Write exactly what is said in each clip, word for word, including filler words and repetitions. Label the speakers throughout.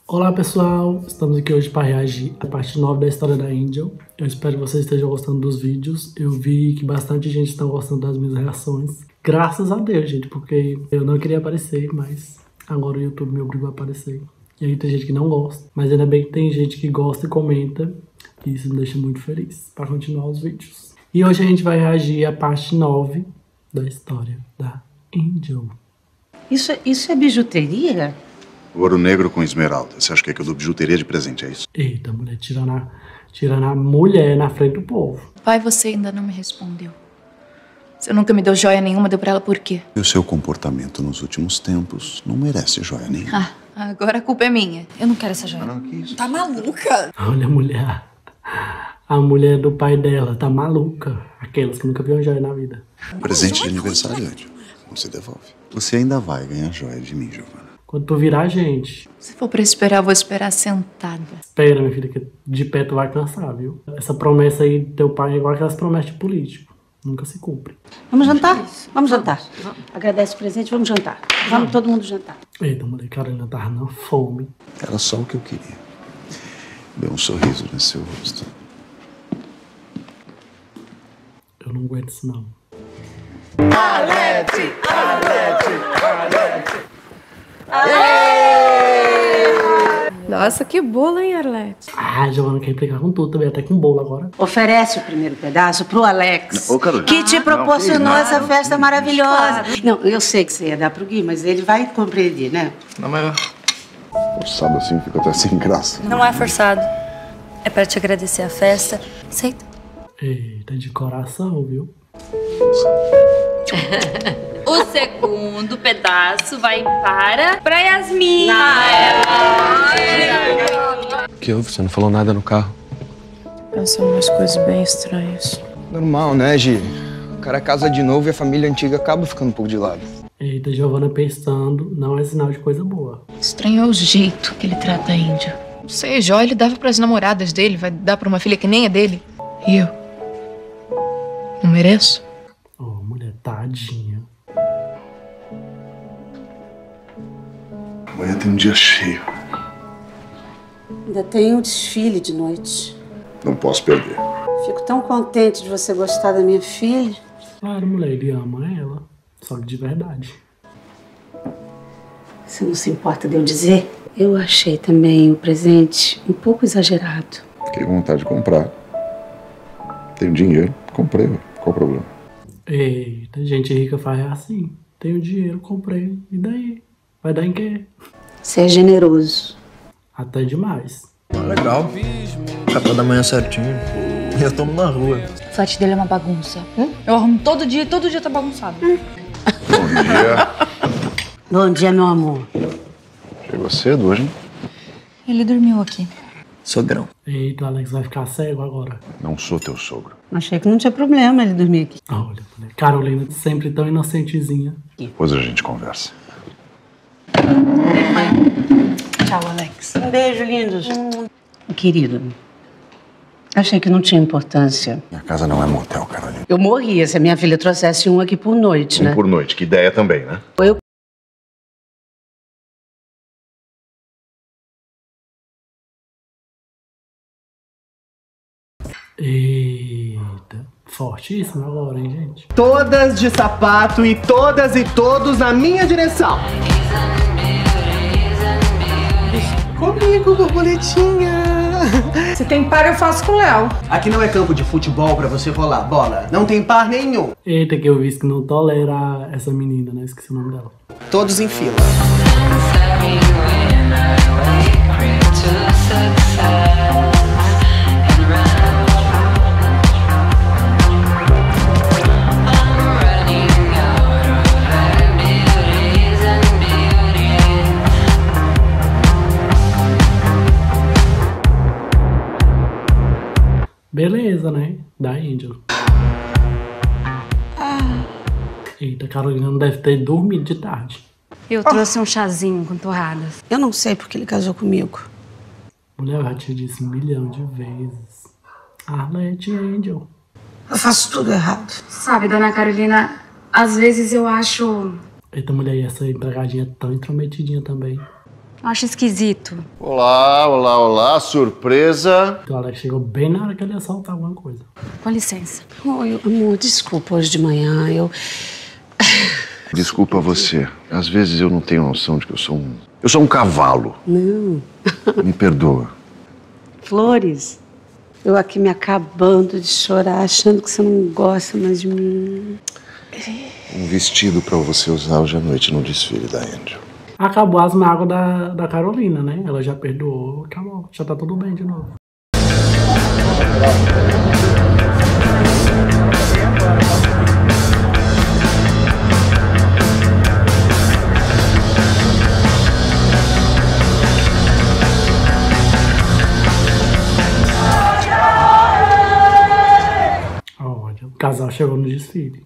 Speaker 1: Olá pessoal, estamos aqui hoje para reagir à parte nove da história da Angel. Eu espero que vocês estejam gostando dos vídeos. Eu vi que bastante gente está gostando das minhas reações. Graças a Deus, gente, porque eu não queria aparecer, mas agora o YouTube me obrigou a aparecer. E aí tem gente que não gosta, mas ainda bem que tem gente que gosta e comenta. E isso me deixa muito feliz para continuar os vídeos. E hoje a gente vai reagir à parte nove da história da Angel.
Speaker 2: Isso, isso é bijuteria?
Speaker 3: Ouro negro com esmeralda. Você acha que é que eu dou bijuteria de presente, é isso?
Speaker 1: Eita, mulher, tirando a, tirando a mulher na frente do povo.
Speaker 4: Pai, você ainda não me respondeu. Você nunca me deu joia nenhuma, deu pra ela por quê?
Speaker 3: E o seu comportamento nos últimos tempos não merece joia nenhuma.
Speaker 4: Ah, agora a culpa é minha. Eu não quero essa joia.
Speaker 3: Não, que isso?
Speaker 4: Tá maluca?
Speaker 1: Olha a mulher. A mulher do pai dela tá maluca. Aquelas que nunca viram joia na vida.
Speaker 3: Presente de aniversário, Angel. Você devolve. Você ainda vai ganhar joia de mim, Giovana.
Speaker 1: Quando tu virar gente,
Speaker 4: Se for pra esperar, eu vou esperar sentada.
Speaker 1: espera, minha filha, que de pé tu vai cansar, viu? Essa promessa aí do teu pai é igual aquelas promessas de político. Nunca se cumpre.
Speaker 2: Vamos jantar? Vamos jantar. Agradece o presente, vamos jantar. Vamos todo mundo jantar.
Speaker 1: Eita, mulher, Carolina tava na fome.
Speaker 3: Era só o que eu queria. Ver um sorriso nesse seu rosto.
Speaker 1: Eu não aguento isso, não.
Speaker 5: Arlete, Arlete, Arlete.
Speaker 6: Nossa, que bolo, hein, Arlete?
Speaker 1: Ah, Giovana quer implicar com tudo também, até com bolo agora.
Speaker 2: Oferece o primeiro pedaço pro Alex,
Speaker 3: Ô, Carolina.
Speaker 2: que te proporcionou
Speaker 3: não,
Speaker 2: essa festa maravilhosa. Não, eu sei que você ia dar pro Gui, mas ele vai compreender, né?
Speaker 5: Não, mas...
Speaker 3: Forçado assim fica até sem graça.
Speaker 7: Não é forçado. É para te agradecer a festa. Aceita?
Speaker 1: Eita, de coração, viu?
Speaker 7: O segundo pedaço vai para... Pra Yasmin.
Speaker 8: O que houve? Você não falou nada no carro?
Speaker 6: Pensando umas coisas bem estranhas.
Speaker 8: Normal, né, Gi? O cara casa de novo e a família antiga acaba ficando um pouco de lado.
Speaker 1: Eita, Giovana pensando, não é sinal de coisa boa.
Speaker 4: Estranho é o jeito que ele trata a Índia. Não sei, joia ele dava pras namoradas dele, vai dar pra uma filha que nem é dele. E eu? Não mereço?
Speaker 1: Oh, mulher, tadinha.
Speaker 3: Amanhã tem um dia cheio.
Speaker 2: Ainda tem um desfile de noite.
Speaker 3: Não posso perder.
Speaker 2: Fico tão contente de você gostar da minha filha.
Speaker 1: Claro, mulher, ele ama ela. Só que de verdade.
Speaker 2: Você não se importa de eu dizer? Eu achei também o presente um pouco exagerado.
Speaker 3: Fiquei com vontade de comprar. Tenho dinheiro, comprei. Qual o problema?
Speaker 1: Eita, gente rica faz assim. Tenho dinheiro, comprei. E daí? Vai dar em quê?
Speaker 2: Você é generoso.
Speaker 1: Até demais.
Speaker 5: Legal. Café da manhã certinho. E eu tomo na rua.
Speaker 4: O flat dele é uma bagunça. Hum? Eu arrumo todo dia e todo dia tá bagunçado. Hum.
Speaker 3: Bom dia.
Speaker 2: Bom dia, meu amor.
Speaker 3: Chegou cedo hoje, hein?
Speaker 4: Ele dormiu aqui.
Speaker 5: Sogrão.
Speaker 1: Eita, o Alex vai ficar cego agora.
Speaker 3: Não sou teu sogro.
Speaker 2: Achei que não tinha problema ele dormir aqui.
Speaker 1: Olha, mulher, Carolina sempre tão inocentezinha.
Speaker 3: Depois a gente conversa.
Speaker 4: Tchau, Alex.
Speaker 2: Um beijo, lindos. Querido, achei que não tinha importância.
Speaker 3: Minha casa não é motel, Carolina.
Speaker 2: Eu morria se a minha filha trouxesse um aqui por noite, né?
Speaker 3: Um por noite. Que ideia também, né?
Speaker 2: Eu
Speaker 1: Eita, fortíssimo agora, hein, gente?
Speaker 5: Todas de sapato e todas e todos na minha direção. Comigo, borboletinha.
Speaker 6: Se tem par, eu faço com o Léo.
Speaker 5: Aqui não é campo de futebol pra você rolar bola. Não tem par nenhum.
Speaker 1: Eita, que eu vi que não tolera essa menina, né? Esqueci o nome dela.
Speaker 5: Todos em fila.
Speaker 1: Beleza, né? Da Angel.
Speaker 6: Ah.
Speaker 1: Eita, a Carolina não deve ter dormido de tarde.
Speaker 7: Eu trouxe um chazinho com torradas.
Speaker 2: Eu não sei porque ele casou comigo.
Speaker 1: Mulher, eu já te disse um milhão de vezes. Arlete e Angel.
Speaker 2: Eu faço tudo errado.
Speaker 7: Sabe, dona Carolina, às vezes eu acho...
Speaker 1: Eita, mulher, e essa empregadinha tão intrometidinha também.
Speaker 9: Eu acho esquisito.
Speaker 3: Olá, olá, olá, surpresa.
Speaker 1: O Alex chegou bem na hora que ele ia soltar alguma coisa.
Speaker 9: Com licença.
Speaker 2: Oi, amor, desculpa hoje de manhã, eu...
Speaker 3: Desculpa você. Às vezes eu não tenho noção de que eu sou um... Eu sou um cavalo.
Speaker 2: Não.
Speaker 3: Me perdoa.
Speaker 2: Flores, eu aqui me acabando de chorar, achando que você não gosta mais de mim.
Speaker 3: Um vestido pra você usar hoje à noite no desfile da Angel.
Speaker 1: Acabou as mágoas da, da Carolina, né? Ela já perdoou, acabou. Já tá tudo bem de novo. Olha, o casal chegou no desfile.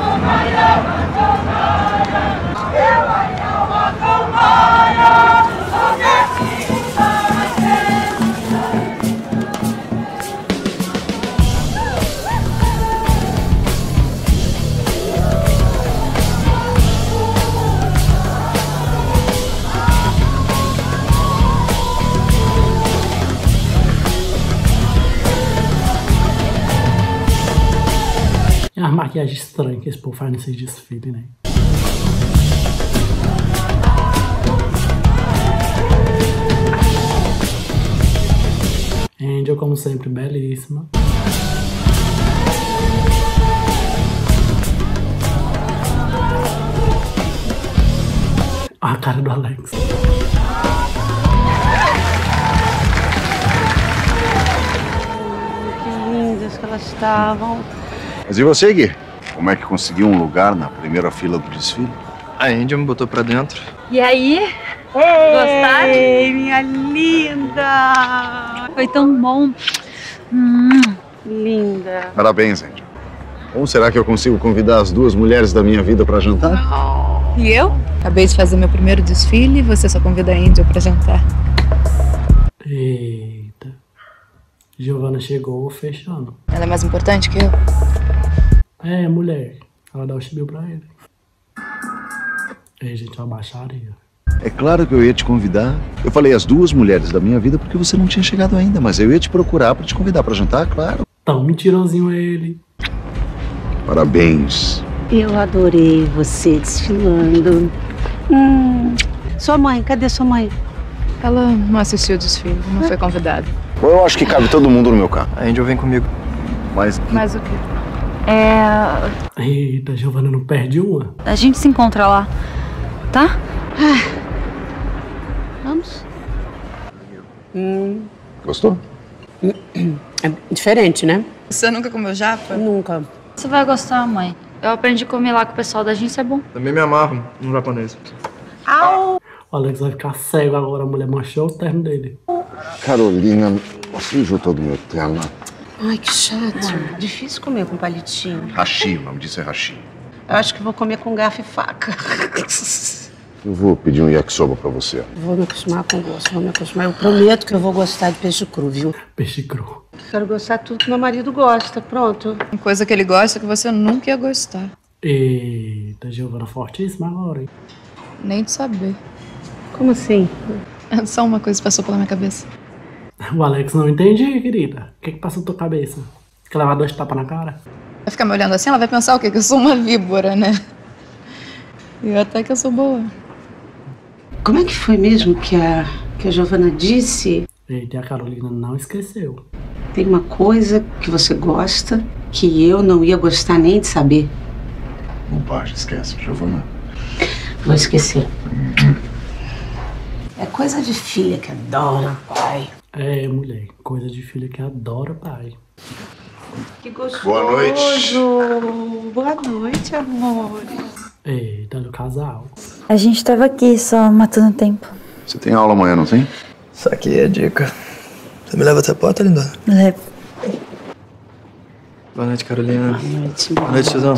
Speaker 1: É uma maquiagem estranha que esse povo faz nesse desfile, né? Angel, como sempre, belíssima. A cara do Alex.
Speaker 2: Que lindas que elas estavam.
Speaker 3: Mas e você, Gui? Como é que conseguiu um lugar na primeira fila do desfile?
Speaker 5: A Angel me botou pra dentro.
Speaker 9: E aí? Gostaram? Ei, minha linda! Foi tão bom. Hum,
Speaker 2: Linda.
Speaker 3: Parabéns, Angel. Como será que eu consigo convidar as duas mulheres da minha vida pra jantar?
Speaker 4: E eu? Acabei de fazer meu primeiro desfile e você só convida a Angel pra jantar.
Speaker 1: Eita. Giovanna chegou fechando.
Speaker 4: Ela é mais importante que eu?
Speaker 1: É, mulher. Ela dá o chibiu pra ele. Ei, gente, é uma baixaria.
Speaker 3: É claro que eu ia te convidar. Eu falei as duas mulheres da minha vida porque você não tinha chegado ainda, mas eu ia te procurar pra te convidar pra jantar, claro.
Speaker 1: Tão mentirosinho ele.
Speaker 3: Parabéns.
Speaker 2: Eu adorei você desfilando. Hum. Sua mãe, cadê sua mãe?
Speaker 4: Ela não assistiu o desfile, não foi convidada.
Speaker 3: Eu acho que cabe todo mundo no meu carro.
Speaker 5: A Angel vem comigo.
Speaker 3: Mas...
Speaker 4: Mas o quê?
Speaker 9: É...
Speaker 1: Eita, Giovanna não perde uma.
Speaker 9: A gente se encontra lá, tá?
Speaker 2: Vamos? Hum.
Speaker 3: Gostou?
Speaker 2: É diferente, né?
Speaker 4: Você nunca comeu japa?
Speaker 2: Nunca.
Speaker 9: Você vai gostar, mãe. Eu aprendi a comer lá com o pessoal da agência, é bom.
Speaker 5: Também me amarro no japonês.
Speaker 2: Au!
Speaker 1: O Alex vai ficar cego agora, a mulher manchou o terno dele.
Speaker 3: Carolina, sujou todo o meu terno.
Speaker 2: Ai, que chato. Difícil comer com palitinho.
Speaker 3: Hashi, o nome disso é hashi.
Speaker 2: Eu acho que vou comer com garfo e faca.
Speaker 3: Eu vou pedir um yakisoba pra você.
Speaker 2: Vou me acostumar com o gosto, vou me acostumar. Eu prometo que eu vou gostar de peixe cru, viu?
Speaker 1: Peixe cru.
Speaker 2: Quero gostar de tudo que meu marido gosta, pronto.
Speaker 4: Uma coisa que ele gosta que você nunca ia gostar.
Speaker 1: Eita, Giovanna fortíssima agora, hein?
Speaker 4: Nem de saber.
Speaker 2: Como assim?
Speaker 4: É só uma coisa que passou pela minha cabeça.
Speaker 1: O Alex não entendi, querida. O que que passou na tua cabeça? Quer levar dois tapas na cara?
Speaker 4: Vai ficar me olhando assim, ela vai pensar o quê? Que eu sou uma víbora, né? E até que eu sou boa.
Speaker 2: Como é que foi mesmo que a, que a Giovanna disse?
Speaker 1: Eita, e a Carolina não esqueceu.
Speaker 2: Tem uma coisa que você gosta que eu não ia gostar nem de saber.
Speaker 3: Bobagem, esquece, Giovanna.
Speaker 2: Vou esquecer. É coisa de filha que adora o pai.
Speaker 1: É, mulher, coisa de filha que adora pai.
Speaker 2: Que gostoso.
Speaker 3: Boa noite.
Speaker 2: Boa noite, amor.
Speaker 1: Eita, olha o casal.
Speaker 10: A gente tava aqui só matando tempo.
Speaker 3: Você tem aula amanhã, não tem?
Speaker 5: Saquei a dica. Você me leva até a porta, linda?
Speaker 10: Levo.
Speaker 5: Boa noite, Carolina.
Speaker 2: Boa noite,
Speaker 5: Boa noite, Tizão.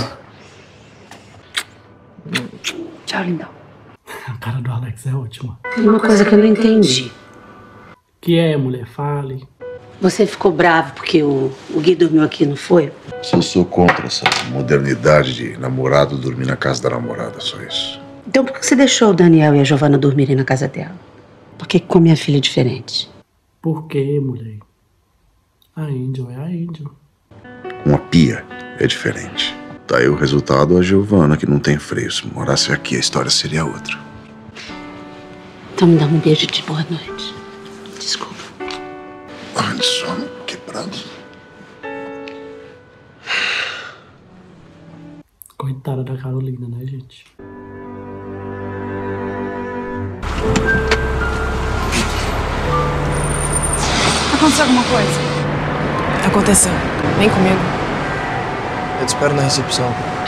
Speaker 2: Tchau, lindão.
Speaker 1: A cara do Alex é ótima.
Speaker 2: Tem uma coisa que eu não entendi.
Speaker 1: Que é, mulher? Fale.
Speaker 2: Você ficou bravo porque o, o Gui dormiu aqui, não foi?
Speaker 3: Se eu sou contra essa modernidade de namorado dormir na casa da namorada, só isso.
Speaker 2: Então por que você deixou o Daniel e a Giovanna dormirem na casa dela? Por que com a minha filha é diferente?
Speaker 1: Por quê, mulher? A Angel é a Angel.
Speaker 3: Uma pia é diferente. Tá aí o resultado, a Giovana, que não tem freio. Se morasse aqui, a história seria outra.
Speaker 2: Então me dá um beijo de boa noite. Desculpa.
Speaker 3: Ah, de sono quebrado.
Speaker 1: Coitada da Carolina, né, gente?
Speaker 6: Aconteceu alguma coisa? Aconteceu. Vem comigo.
Speaker 5: Eu te espero na recepção.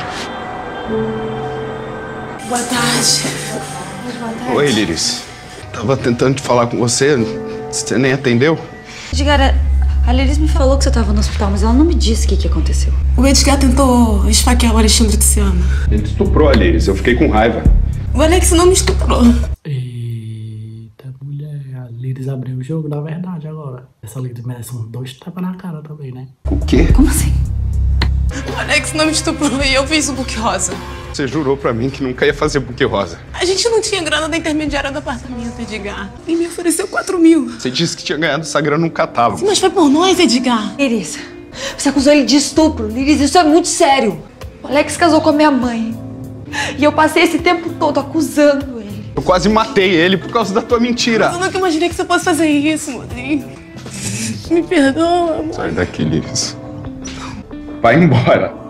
Speaker 6: Boa tarde. Boa tarde.
Speaker 11: Oi, Liris. Tava tentando te falar com você, você nem atendeu?
Speaker 10: Edgar, a Liris me falou que você tava no hospital, mas ela não me disse o que, que aconteceu.
Speaker 6: O Edgar tentou esfaquear o Alexandre Tiziano.
Speaker 11: Ele estuprou a Liris, eu fiquei com raiva.
Speaker 6: O Alex não me estuprou.
Speaker 1: Eita, mulher. A Liris abriu o jogo, na verdade, agora. Essa Liris merece uns dois tapas na cara também, né?
Speaker 11: O quê?
Speaker 10: Como assim?
Speaker 6: O Alex não me estuprou e eu fiz o buquê rosa.
Speaker 11: Você jurou pra mim que nunca ia fazer buquê rosa.
Speaker 6: A gente não tinha grana da intermediária do apartamento, Edgar. E me ofereceu quatro mil.
Speaker 11: Você disse que tinha ganhado essa grana num catálogo.
Speaker 6: Mas foi por nós, Edgar.
Speaker 10: Liris, você acusou ele de estupro. Liris, isso é muito sério. O Alex casou com a minha mãe. E eu passei esse tempo todo acusando ele.
Speaker 11: Eu quase matei ele por causa da tua mentira.
Speaker 6: Eu nunca imaginei que você fosse fazer isso, Modrinho. Me perdoa, amor.
Speaker 11: Sai daqui, Liris. Vai embora.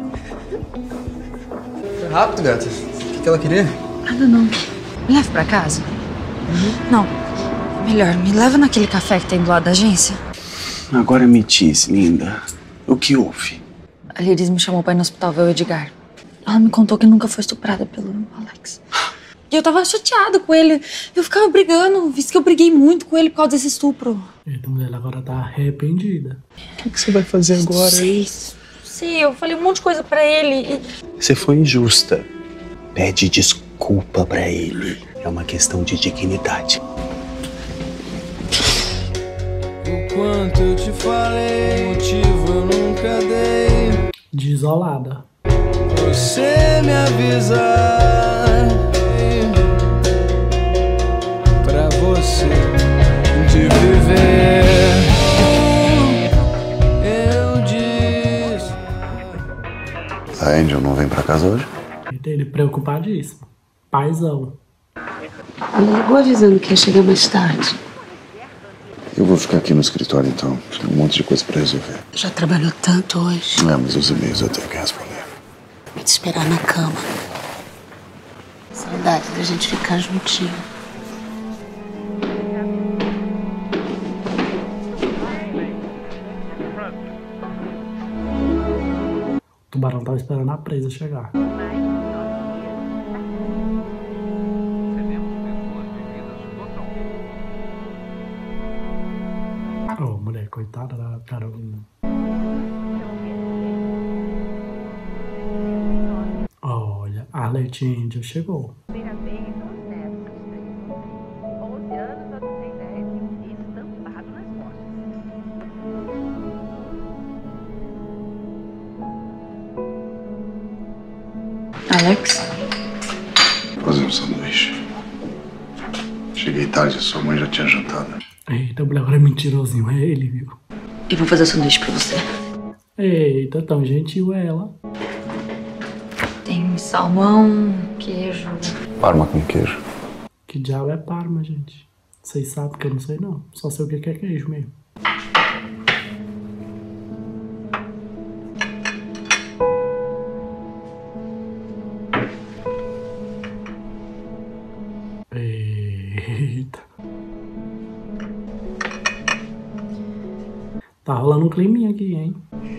Speaker 5: Foi rápido, gata. O que, que ela queria?
Speaker 10: Nada não. Me leva pra casa? Uhum. Não. Melhor, me leva naquele café que tem do lado da agência.
Speaker 12: Agora me diz, linda. O que houve?
Speaker 10: A Liris me chamou pra ir no hospital ver o Edgar. Ela me contou que nunca foi estuprada pelo Alex. E eu tava chateada com ele. Eu ficava brigando, visto que eu briguei muito com ele por causa desse estupro.
Speaker 1: Eita, mulher, ela agora tá arrependida.
Speaker 12: O que, que você vai fazer agora?
Speaker 10: Sei, sei. Eu falei um monte de coisa pra ele. E...
Speaker 12: Você foi injusta. Pede desculpa pra ele. É uma questão de dignidade.
Speaker 5: O quanto eu te falei, motivo eu nunca dei.
Speaker 1: Desolada.
Speaker 5: Você me avisar pra você de viver. Eu disse.
Speaker 3: A Angel não vem pra casa hoje?
Speaker 1: Ele preocupadíssimo. Paizão.
Speaker 2: Ela ligou avisando que ia chegar mais tarde.
Speaker 3: Eu vou ficar aqui no escritório então. Tem um monte de coisa pra resolver.
Speaker 2: Já trabalhou tanto hoje.
Speaker 3: É, mas os e-mails eu tenho que responder.
Speaker 2: Vou te esperar na cama. Saudade da gente ficar juntinho.
Speaker 1: O tubarão tava esperando a presa chegar. Oh, mulher, coitada da Carolina. Olha, a Arlete Angel chegou.
Speaker 10: Alex?
Speaker 3: Vou fazer um sanduíche. Cheguei tarde, sua mãe já tinha jantado.
Speaker 1: Eita, mulher, agora é mentirosinho, é ele, viu?
Speaker 10: Eu vou fazer sanduíche pra você.
Speaker 1: Eita, tão gentil ela.
Speaker 10: Tem salmão, queijo.
Speaker 3: Parma com queijo.
Speaker 1: Que diabo é parma, gente? Vocês sabem que eu não sei, não. Só sei o que é queijo mesmo. Eita. Tá rolando um climinha aqui, hein?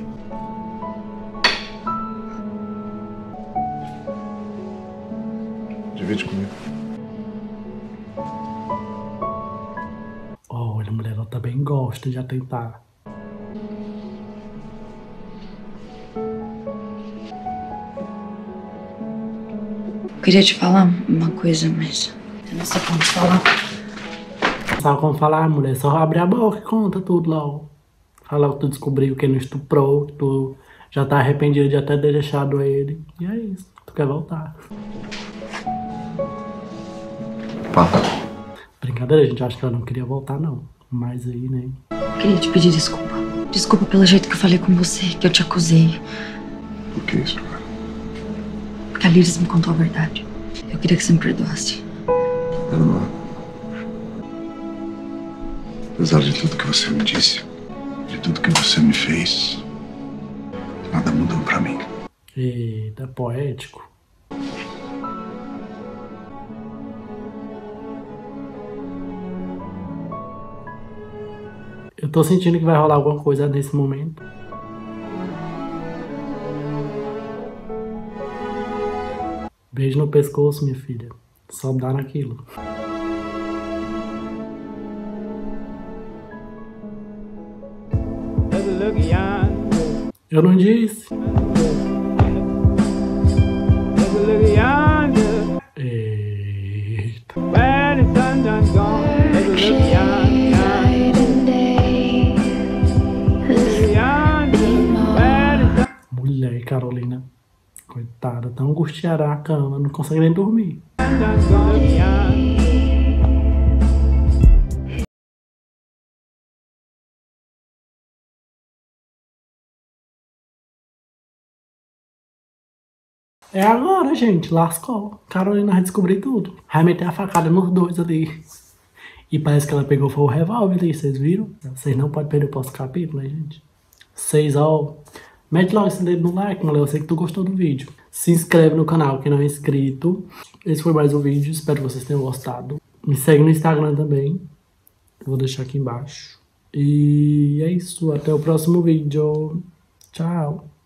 Speaker 3: Divide comigo.
Speaker 1: Olha, a mulher, ela também gosta de atentar.
Speaker 10: Eu queria te falar uma coisa, mas eu não sei como te falar.
Speaker 1: Não sabe como falar, mulher? Só abre a boca e conta tudo logo. Fala que tu descobriu que ele estuprou, que tu já tá arrependido de até ter deixado ele. E é isso. Tu quer voltar.
Speaker 3: Pá.
Speaker 1: Brincadeira, gente. Eu acho que ela não queria voltar, não. Mas aí, né?
Speaker 10: Queria te pedir desculpa. Desculpa pelo jeito que eu falei com você, que eu te acusei.
Speaker 11: Por que isso, cara?
Speaker 10: Porque a Liris me contou a verdade. Eu queria que você me perdoasse.
Speaker 11: Não. Apesar de tudo que você me disse, de tudo que você me fez, nada mudou pra mim.
Speaker 1: Eita, poético. Eu tô sentindo que vai rolar alguma coisa nesse momento. Beijo no pescoço, minha filha. Só dá naquilo. Eu não disse. Eita. Mulher, Carolina. Coitada, tão angustiada a cama, não consegue nem dormir. É agora, gente. Lascou. Carolina vai descobrir tudo. Vai meter a facada nos dois ali. E parece que ela pegou foi o revólver ali, vocês viram? Vocês não podem perder o próximo capítulo, né, gente? Vocês, ó... Mete logo esse dedo no like, mulher. Eu sei que tu gostou do vídeo. Se inscreve no canal quem não é inscrito. Esse foi mais um vídeo. Espero que vocês tenham gostado. Me segue no Instagram também. Vou deixar aqui embaixo. E é isso. Até o próximo vídeo. Tchau.